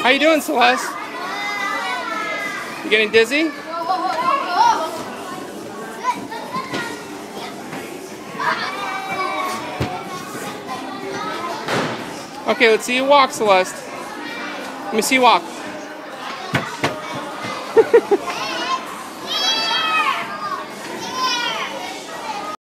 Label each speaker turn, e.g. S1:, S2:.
S1: How you doing, Celeste? You getting dizzy? Okay, let's see you walk, Celeste. Let me see you walk.